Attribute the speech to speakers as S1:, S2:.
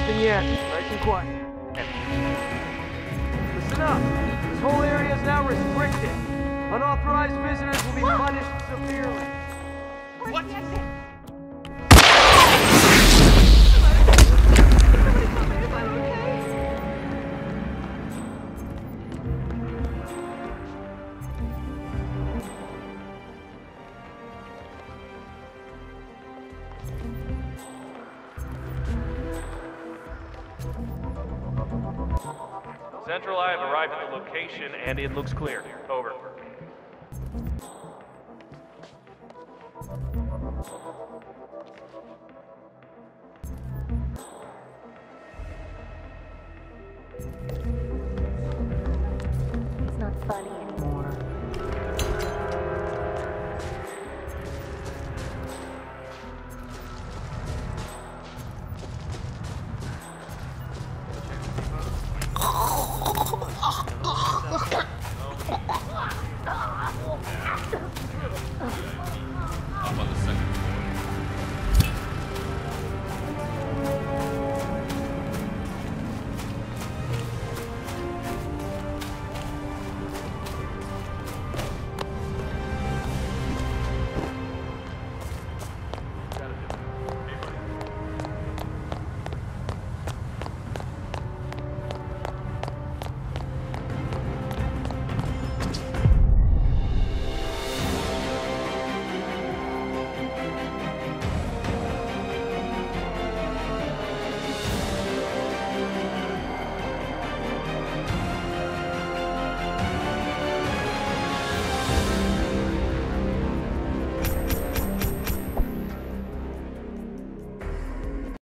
S1: Nothing yet. Nice and quiet. Listen up. This whole area is now restricted. Unauthorized visitors will be punished severely.
S2: What?
S3: Central, I have arrived at the location and it looks clear. Over.
S4: It's not funny.